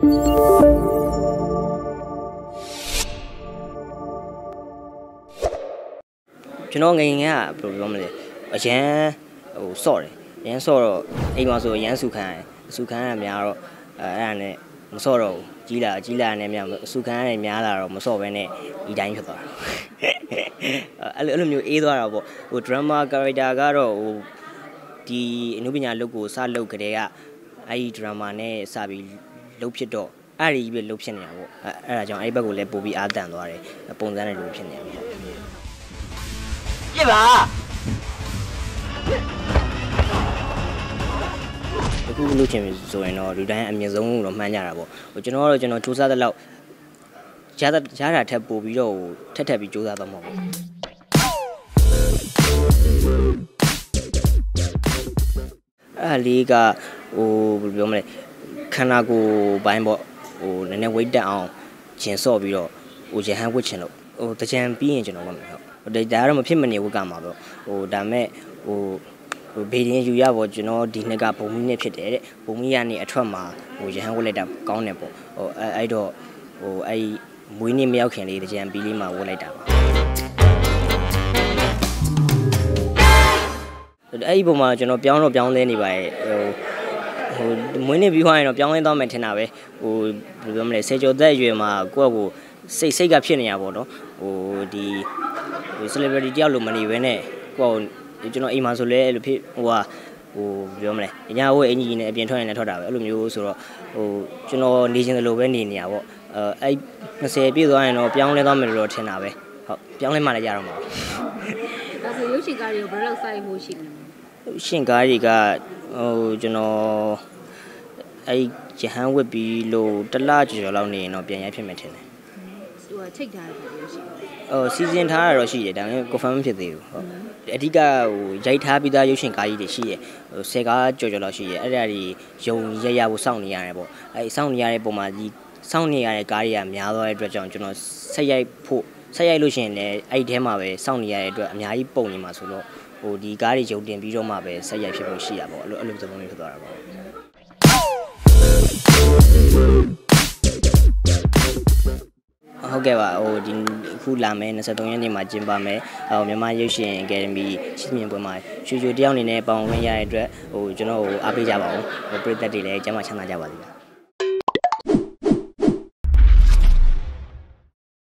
ကျွန်တော်ငယ်ငယ်ကဘယ်လိုပြောမလဲအရန်ဟိုစော့တယ်ရန်စော့တော့အိမ်မှာဆိုရန်စုခံရများတော့အဲ့ဒါနဲ့မစော့တော့ကြီးလာနဲ့များစုခံရများလာတော့မစော့ဘဲနဲ့ဒီတိုင်းဖြစ်သွားတာအဲ့လိုမျိုးအေးသွားတာပေါ့ဟို drama character ကတော့ဟိုဒီအနုပညာလုပ်ကိုစလုပ်ကြတဲ့ကအဲ့ဒီ drama နဲ့စပြီးလုပ်ဖြစ်တော့အဲ့ဒီပဲလုပ်ဖြစ်နေတာပေါ့အဲ့ဒါကြောင့်အဲ့ဘက်ကိုလည်းပို့ပြီးအားတန်သွားတယ်ပုံစံနဲ့လုပ်ဖြစ်နေတာပေါ့ပြစ်ပါအခုလုပ်ချင်ပြီဆိုရင်တော့ဒီတိုင်းအမြင့်ဆုံးတော့မှန်းကြတာပေါ့ဟိုကျွန်တော်စူးစမ်းတဲ့လောက်ရတာထက်ပိုပြီးတော့ထက်ပြီးစူးစမ်းတော့မှာပေါ့အဲ့လေးကဟိုဘယ်လိုပြောမလဲခန္ဓာကိုယ်ပိုင်းပေါ့ဟိုနည်းနည်းဝိတ်တက်အောင်ကျင်ဆော့ပြီးတော့ဟိုရဟန်းဝစ်ချင်လို့ဟိုတကြံပြီးရင်ကျွန်တော်ဝတ်မယ်ဟုတ်ဒါကတော့မဖြစ်မနေဝတ်ကမှာပေါ့ဟိုဒါမဲ့ဟိုဘေးရင်ယူရပေါ့ကျွန်တော်ဒီနှစ်ကဘုံမီနဲ့ဖြစ်တယ်တဲ့ဘုံမီကနေအထွက်မှာဟိုရဟန်းဝတ်လိုက်တာကောင်းတယ်ပေါ့ဟိုအဲ့တော့ဟိုအဲ့မွေးနေ့မရောက်ခင်လေးတကြံပြီးလေးမှာဝတ်လိုက်တာပါအဲ့ဒီပုံမှာကျွန်တော်ပြောင်းလဲနေပါရဲ့ဟိုမွေးနေ့ပြီးသွားရင်တော့ပြောင်းလဲသွားမယ်ထင်တာပဲဟိုဘယ်လိုပြောမလဲစေကျော်သက်အရွယ်မှာကိုယ့်ကိုစိတ်ကဖြစ်နေရပါတော့ဟိုဒီ celebrity တယောက်လိုမနေဘဲနဲ့ကိုယ့်ကျွန်တော်အိမ်မှာဆိုလဲအဲ့လိုဖြစ်ဟိုပြောမလဲညာဝဲအင်ကြီးနဲ့အပြင်ထွက်ရင်လည်းထွက်တာပဲအဲ့လိုမျိုးဆိုတော့ဟိုကျွန်တော်နေချင်တယ်လို့ပဲနေနေရပေါ့အဲ့20ပြည့်သွားရင်တော့ပြောင်းလဲသွားမယ်လို့ထင်တာပဲဟုတ်ပြောင်းလဲမှလည်းရတော့မှာဒါဆိုရုပ်ရှင်ကားတွေကိုဘယ်လောက်စိုက်ဖို့ရှိလဲရှင်ကားတွေကဟိုကျွန်တော်အဲ့ရဟန်းဝတ်ပြီးလို့တစ်လကျော်လောက်နေရင်တော့ပြန်ရိုက်ဖြစ်မယ်ထင်တယ်ဟိုချိတ်ထားတယ်လို့ရှိတယ်စီစဉ်ထားတာတော့ရှိတယ်ဒါပေမဲ့ confirm မဖြစ်သေးဘူးဟုတ်အဓိကဟိုရိုက်ထားပြီးသားရုပ်ရှင်ကားကြီးတွေရှိရဟို10ကားကျော်လောက်ရှိရအဲ့ဒါတွေယုံရဖို့စောင့်နေရတယ်ပေါ့အဲ့စောင့်နေရတဲ့ပုံမှာဒီစောင့်နေရတဲ့ကားတွေကများသွားတဲ့အတွက်ကြောင့်ကျွန်တော်ဆက်ရိုက်လို့ရှိရင်လည်းအဲ့ဒီထဲမှာပဲစောင့်နေရတဲ့အတွက်အများကြီးပုံနေမှာဆိုတော့ဟိုဒီကားတွေယုံတင်ပြီးတော့မှပဲဆက်ရိုက်ဖြစ်ဖို့ရှိတာပေါ့အဲ့လိုသဘောမျိုးဖြစ်သွားတာပေါ့ဟုတ်ကဲ့ပါဟိုဒီခုလာမယ်23ရက်နေ့မှာကျင်းပမယ်ဟိုမြန်မာရုပ်ရှင်အကယ်ဒမီရှင်းပြပွဲမှာရွှေတယောက်အနေနဲ့ပေါင်ဝင်ရတဲ့အတွက်ဟိုကျွန်တော်အားပေးကြပါဦးဟိုပရိသတ်တွေလည်းကျမ်းမာချမ်းသာကြပါစေ